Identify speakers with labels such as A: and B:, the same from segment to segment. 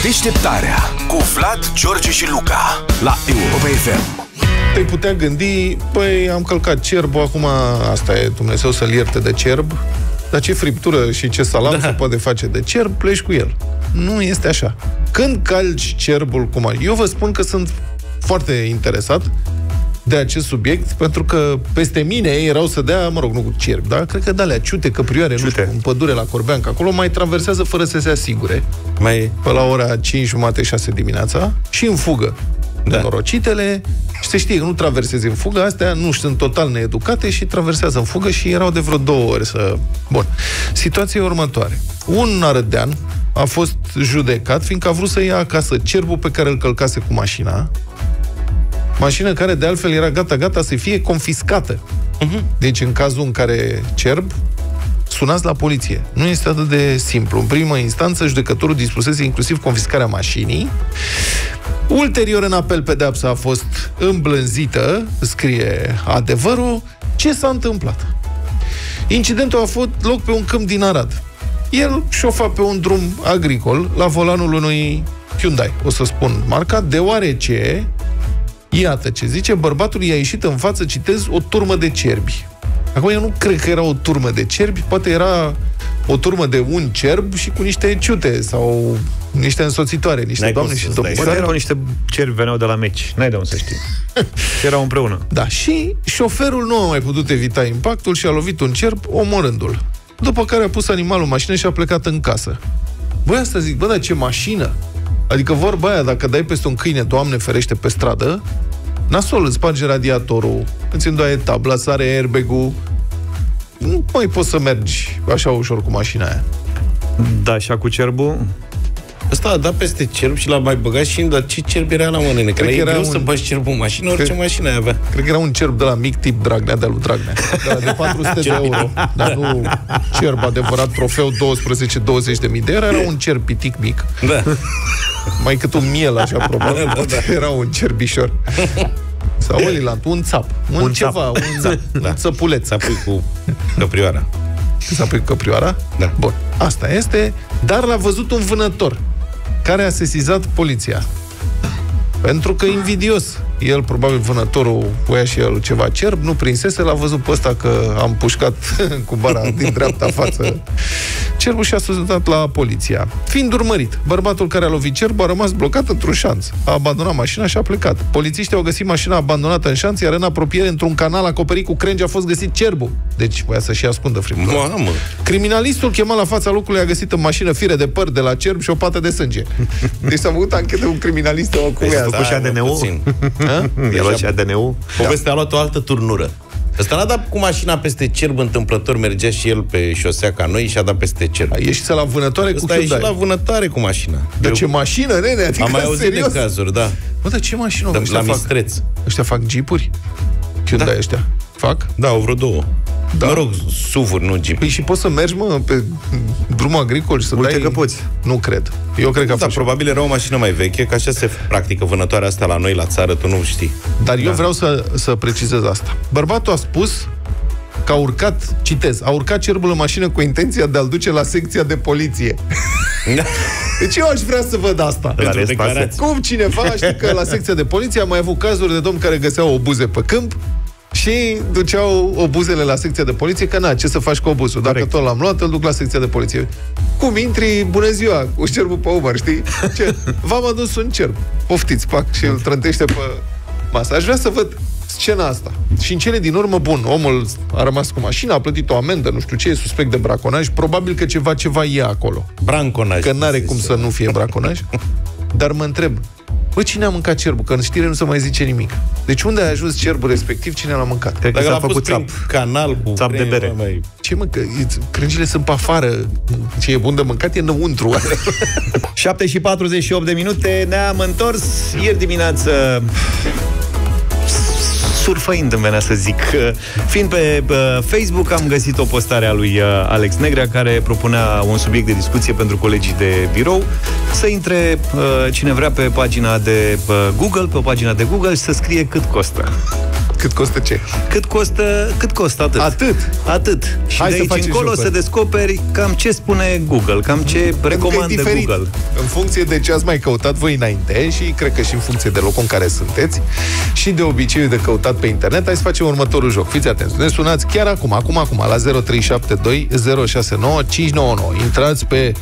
A: Deșteptarea cu Vlad, George și Luca la Europa FM.
B: Te-ai putea gândi, păi am călcat cerbul, acum asta e, Dumnezeu să-l ierte de cerb, dar ce friptură și ce salam se poate face de cerb, pleci cu el. Nu este așa. Când calci cerbul cu mașina, eu vă spun că sunt foarte interesat de acest subiect, pentru că peste mine erau să dea, mă rog, nu cu cerb, dar cred că de-alea ciute, căprioare, nu știu, în pădure la Corbeanca, acolo mai traversează fără să se asigure, pe la ora 5:30-6 dimineața și în fugă. Nenorocitele, și se știe că nu traversezi în fugă, astea nu sunt total needucate și traversează în fugă și erau de vreo 2 ori să... Bun. Situația e următoare. Un arădean a fost judecat fiindcă a vrut să ia acasă cerbul pe care îl călcase cu mașina, mașină care de altfel era gata să fie confiscată. Deci în cazul în care cerb, sunați la poliție. Nu este atât de simplu. În primă instanță, judecătorul dispusese inclusiv confiscarea mașinii. Ulterior, în apel, pedeapsa a fost îmblânzită, scrie Adevărul. Ce s-a întâmplat? Incidentul a avut loc pe un câmp din Arad. El șofa pe un drum agricol la volanul unui Hyundai, o să spun marca, deoarece, iată ce zice, bărbatul i-a ieșit în față, citez, o turmă de cerbi. Acum eu nu cred că era o turmă de cerbi, poate era o turmă de un cerb și cu niște ciute sau niște însoțitoare, niște doamne și domnule.
C: Poate erau niște cerbi, veneau de la meci. N-ai de unde să știi. Erau împreună.
B: Da, și șoferul nu a mai putut evita impactul și a lovit un cerb, omorându-l. După care a pus animalul în mașină și a plecat în casă. Băi, asta zic, bă, dar ce mașină! Adică vorba aia, dacă dai peste un câine, Doamne ferește, pe stradă, nasol, îți sparge radiatorul, îți îndoaie tabla, sare airbag-ul, nu mai poți să mergi așa ușor cu mașina aia.
C: Da, și cu cerbul?
D: Ăsta a dat peste cerb și l-a mai băgat și dar ce cerb era la mână? Că e greu să bagi cerbul în mașină, orice mașină ai avea.
B: Cred că era un cerb de la mic tip Dragnea, de-a lui Dragnea. De 400 de euro. Dar nu cerb adevărat, trofeu 12-20 de mii de euro, era un cerb pitic mic. Da. Mai cât un miel, așa, probabil. Da. Era un cerbișor. Sau un țap. Un ceva, un țăpuleț.
D: Țapui cu căprioara.
B: Țapui cu căprioara? Da. Bun. Asta este, dar l-a văzut un vânător care a sesizat poliția. Pentru că invidios. El, probabil vânătorul, voia și el ceva cerb, nu prinsese, l-a văzut pe ăsta că am pușcat cu bara din dreapta față cerbul și a sunat la poliția. Fiind urmărit, bărbatul care a lovit cerbul a rămas blocat într-un șanț. A abandonat mașina și a plecat. Polițiștii au găsit mașina abandonată în șanț, iar în apropiere, într-un canal acoperit cu crengi, a fost găsit cerbul. Deci voia să-și ascundă friptura. Criminalistul chemat la fața locului a găsit în mașină fire de păr de la cerb și o pată de sânge. Deci s-a făcut anchetă cu criminalistul cu ea.
C: A și ADN-ul? I-a luat și ADN-ul?
D: Povestea a luat o altă turnură. Ăsta n-a dat cu mașina peste cerb întâmplător, mergea și el pe șosea ca noi și a dat peste cerb.
B: A ieșit la vânătoare cu Hyundai.
D: A ieșit la vânătoare cu mașina.
B: Dar ce mașină, nene? Adică
D: am mai auzit
B: serios?
D: de cazuri, da.
B: Bă, dar ce mașină?
D: La Mistreț.
B: Ăștia fac jeepuri? Hyundai ăștia? Fac?
D: Da, au vreo 2. Da. Mă rog, SUV-uri, nu Jeep.
B: Păi și poți să mergi, mă, pe drumul agricol și să dai...
C: că poți.
B: Nu cred. Eu cred că
D: probabil era o mașină mai veche, că așa se practică vânătoarea asta la noi, la țară, tu nu știi.
B: Dar eu vreau să precizez asta. Bărbatul a spus că a urcat, citez, a urcat cerbul în mașină cu intenția de a-l duce la secția de poliție. Deci eu aș vrea să văd asta. Cum cineva, știi că la secția de poliție am mai avut cazuri de domni care găseau obuze pe câmp și duceau obuzele la secția de poliție, că na, ce să faci cu obuzul? Dacă tot l-am luat, îl duc la secția de poliție. Cum intri, bună ziua, cu cerbul pe umăr, știi? V-am adus un cerb. Poftiți, pac, și îl trântește pe masă. Aș vrea să văd scena asta. Și în cele din urmă, bun, omul a rămas cu mașina, a plătit o amendă, nu știu ce, e suspect de braconaj, probabil că ceva e acolo.
D: Branconaj.
B: Că n-are cum să nu fie braconaj. Dar mă întreb, bă, cine a mâncat cerbul? Că în știre nu se mai zice nimic. Deci unde a ajuns cerbul respectiv, cine l-a mâncat?
C: Cred că s-a făcut țap.
D: Canal cu
C: țap de bere.
B: Ce mă, că crângile sunt pe afară. Ce e bun de mâncat e înăuntru.
C: 7:48 ne-am întors ieri dimineață surfăind, îmi venea să zic. Fiind pe Facebook, am găsit o postare a lui Alex Negrea, care propunea un subiect de discuție pentru colegii de birou, să intre cine vrea pe pagina de Google, pe o pagina de Google și să scrie cât costă.
B: Cât costă ce?
C: Cât costă atât. Și
B: Hai
C: de aici încolo să descoperi cam ce spune Google, cam ce recomandă Google.
B: În funcție de ce ați mai căutat voi înainte și cred că și în funcție de locul în care sunteți și de obiceiul de căutat pe internet, hai să facem următorul joc. Fiți atenți, ne sunați chiar acum, la 0372 069 599. Intrați pe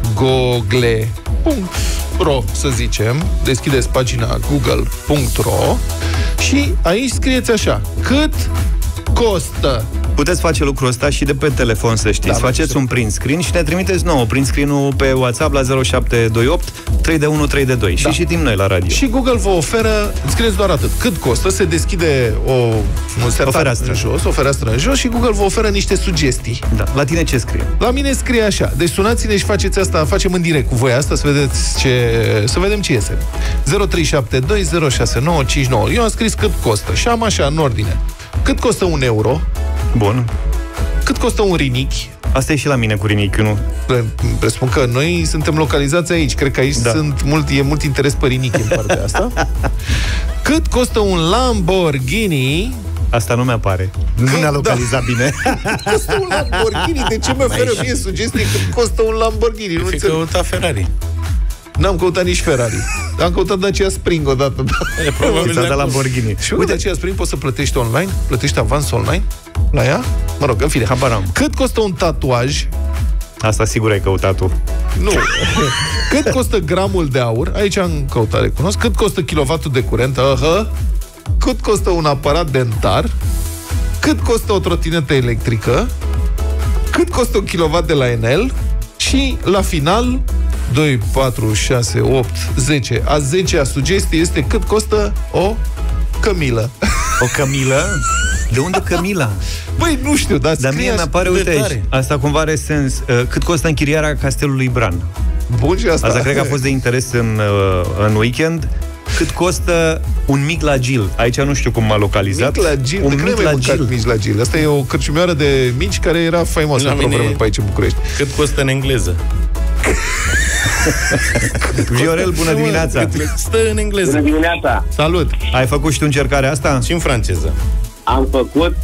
B: google.ro, să zicem, deschideți pagina google.ro și aici scrieți așa: cât costă?
C: Puteți face lucrul ăsta și de pe telefon, să știți. Faceți un print screen și ne trimiteți nouă print screen-ul pe WhatsApp la 0728 321 322. Și citim noi la radio.
B: Și Google vă oferă, scrieți doar atât: cât costă, se deschide o fereastră în jos și Google vă oferă niște sugestii.
C: Da. La tine ce scrie?
B: La mine scrie așa. Deci sunați-ne și faceți asta, facem în direct cu voi asta, să vedem ce iese. 0372 069 59. Eu am scris cât costă și am așa în ordine: cât costă 1 euro?
C: Bun.
B: Cât costă un rinichi?
C: Asta e și la mine cu rinichiul, nu?
B: Presupun că noi suntem localizați aici. Cred că aici e mult interes pe rinichi în partea asta. Cât costă un Lamborghini?
C: Asta nu mi-apare. Nu ne-a localizat bine.
B: Cât costă un Lamborghini? De ce mă oferă mie sugestii cât costă un Lamborghini? Nu înțeleg.
D: Căuta Ferrari.
B: N-am căutat nici Ferrari. Am căutat Dacia Spring odată.
C: Probabil de Lamborghini.
B: Și uite, Dacia Spring poți să plătești online? Plătești avans online la ea? Mă rog, în fine.
C: Habar.
B: Cât costă un tatuaj?
C: Asta sigur ai căutat tu.
B: Nu. Cât costă gramul de aur? Aici am căutat, recunosc. Cât costă kilovatul de curent? Cât costă un aparat dentar? Cât costă o trotinetă electrică? Cât costă un kilowatt de la Enel? Și la final 2, 4, 6, 8, 10. A 10-a sugestie este cât costă o cămilă.
C: O cămilă? De unde cămila?
B: Băi, nu știu, dar
C: mie mi-apare, uite aici, asta cumva are sens. Cât costă închirierea castelului Bran?
B: Bun, și asta.
C: Asta cred că a fost de interes în weekend. Cât costă un mic la Gil? Aici nu știu cum m-a localizat.
B: Mic la Gil?
C: Un mic la Gil.
B: Mici la Gil. Asta e o cărciumioară de mici care era faimoasă într-o vreme pe aici în București.
D: Cât costă în engleză?
C: Viorel, bună dimineața!
D: Cât stă în engleză?
E: Bună dimineața!
B: Salut!
C: Ai făcut și tu încercarea asta?
D: Și în franceză.
E: Am făcut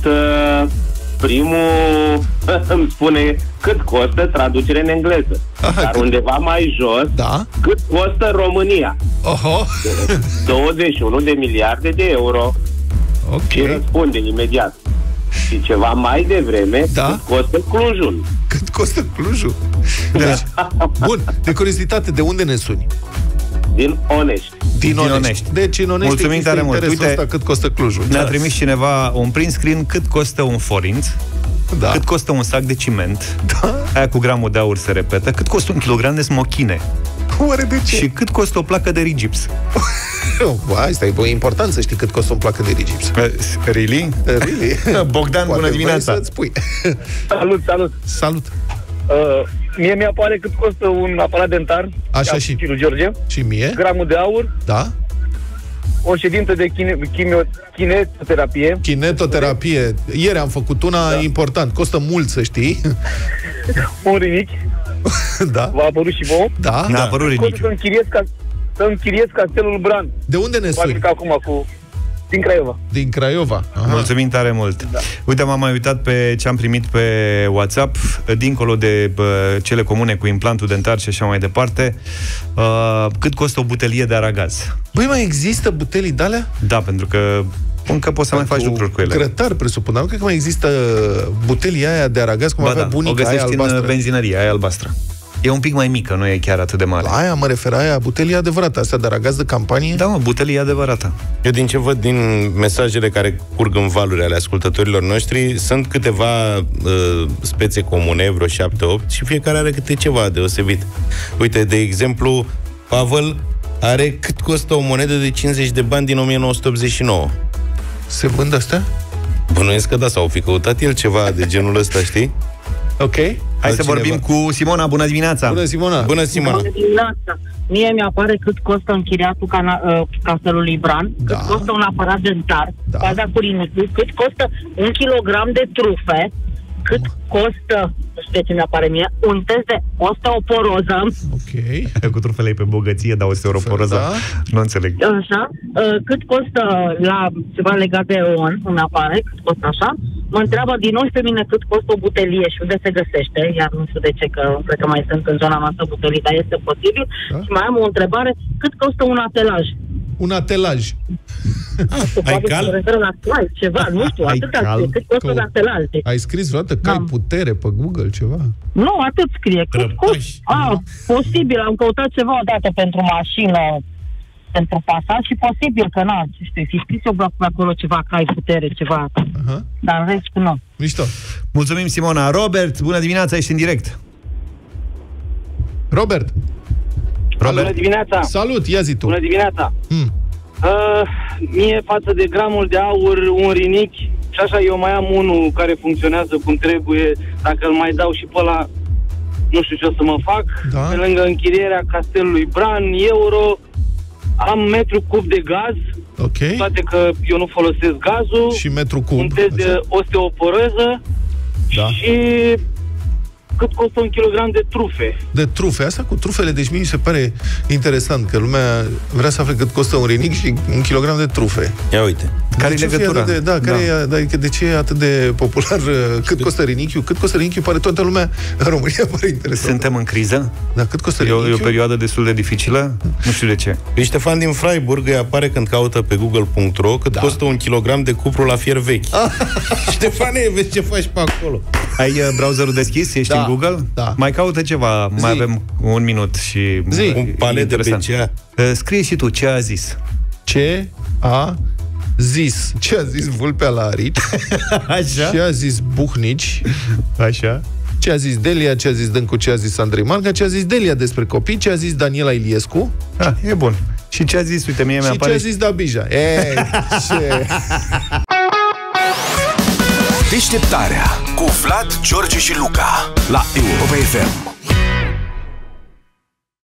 E: primul îmi spune cât costă traducere în engleză. Dar undeva mai jos, cât costă România? 21 de miliarde de euro. Și răspunde imediat. Și ceva mai devreme, cât costă Clujul?
B: Cât costă Clujul? Deci, bun, de curiozitate, de unde ne suni?
E: Din Onești.
B: Din Onești. Deci în Onești
C: mulțumim tare mult.
B: Uite, ăsta, cât costă Clujul.
C: Ne-a trimis cineva un print screen cât costă un forint, cât costă un sac de ciment, aia cu gramul de aur se repetă, cât costă un kilogram de smochine.
B: Oare de ce?
C: Și cât costă o placă de rigips.
B: Asta e important să știi cât costă o placă de rigips.
C: Really? Bogdan, bună dimineața.
B: Salut.
E: Mie mi-apare cât costă un aparat dentar.
B: Așa și
E: George.
B: Și mie?
E: Gramul de aur.
B: Da.
E: O ședință de kinetoterapie.
B: Kinetoterapie. Ieri am făcut una important. Costă mult, să știi.
E: Un rinichi.
B: Da.
E: V-a apărut și vouă?
B: Da.
C: Ne-a apărut rinichiul.
E: Să închiriez castelul Bran.
B: De unde ne suni?
E: Acum din Craiova.
B: Din Craiova. Aha.
C: Mulțumim tare mult. Da. Uite, m-am mai uitat pe ce am primit pe WhatsApp, dincolo de cele comune cu implantul dentar și așa mai departe. Cât costă o butelie de aragaz?
B: Băi, mai există butelii de-alea?
C: Da, pentru că încă poți să mai faci lucruri cu ele.
B: Grătar, presupun, dar nu cred că mai există butelii aia de aragaz, cum avea bunica,
C: o găsești
B: aia albastră.
C: în benzinărie, aia albastră. E un pic mai mică, nu e chiar atât de mare.
B: La aia mă refer, aia butelie adevărată, asta de aragaz de campanie?
C: Da, mă, butelie adevărată.
D: Eu din ce văd din mesajele care curg în valuri ale ascultătorilor noștri, sunt câteva spețe comune, vreo 7-8, și fiecare are câte ceva deosebit. Uite, de exemplu, Pavel are cât costă o monedă de 50 de bani din 1989.
B: Se vând astea?
D: Bănuiesc că da, sau fi căutat el ceva de genul ăsta, știi?
B: Ok.
C: Hai să vorbim cu Simona. Bună dimineața!
B: Bună, Simona!
D: Bună, Simona!
F: Bună dimineața! Mie mi-apare cât costă închiriatul castelului Bran, cât costă un aparat dentar, baza cu rinichiul, cât costă 1 kilogram de trufe, cât costă, nu știu de ce mi-apare mie, un test de osteoporoză.
B: Ok.
C: Cu trufele pe bogăție, dar osteoporoză,
B: da.
C: Nu înțeleg.
F: Așa. Cât costă la ceva legat de on, îmi apare, cât costă așa. Mă întreabă din nou și pe mine cât costă o butelie și unde se găsește, iar nu știu de ce, că cred că mai sunt în zona noastră butelii, dar este posibil. Da? Și mai am o întrebare, cât costă un atelaj?
B: Un atelaj.
D: Ai cal?
F: La slide, ceva, nu știu, atâta scrie, cât costă un atelaj.
B: Ai scris vreodată că ai putere pe Google, ceva?
F: Nu, atât scrie. Cât costă? Posibil, am căutat ceva odată pentru mașină, pentru pasat și posibil că știu, fi scris eu pe acolo ceva, că ai putere, ceva. Dar în rest nu.
B: Mișto.
C: Mulțumim, Simona. Robert, bună dimineața, ești în direct.
B: Robert.
E: Bună dimineața.
B: Salut, ia zi tu.
E: Bună dimineața. Mie față de gramul de aur, un rinichi, și așa eu mai am unul care funcționează cum trebuie, dacă îl mai dau și pe ăla, nu știu ce o să mă fac. Da. Pe lângă închirierea castelului Bran, euro, am metru cub de gaz, toate că eu nu folosesc gazul,
B: și metru cub,
E: un test de osteoporoză, și cât costă un kilogram de trufe.
B: De trufe? Asta cu trufele, deci mie mi se pare interesant că lumea vrea să afle cât costă un rinic și un kilogram de trufe.
D: Ia uite.
C: Care e legătura?
B: De ce e atât de popular? Cât costă rinichiul? Cât costă rinichiul? Pare toată lumea în România pare interesant.
C: Suntem în criză?
B: Da, cât costă rinichiul?
C: E o perioadă destul de dificilă? Nu știu de ce.
D: Păi Ștefan din Freiburg îi apare când caută pe google.ro cât costă un kilogram de cupru la fier vechi. Ștefane, vezi ce faci pe acolo.
C: Ai browserul deschis? Ești în Google?
B: Da.
C: Mai caută ceva. Mai avem un minut și...
D: Un palet de BCA.
C: Scrie și tu ce a zis.
B: Ce a zis? Ce a zis Vulpea la Arici?
C: Așa.
B: Ce a zis Buhnici?
C: Așa.
B: Ce a zis Delia, ce a zis Dâncu, ce a zis Andrei Marga, ce a zis Delia despre copii, ce a zis Daniela Iliescu.
C: E bun. Și ce a zis, uite, mie mi-a
B: ce a zis Dabija. Ce...
A: Deșteptarea cu Vlad, George și Luca la Europa FM.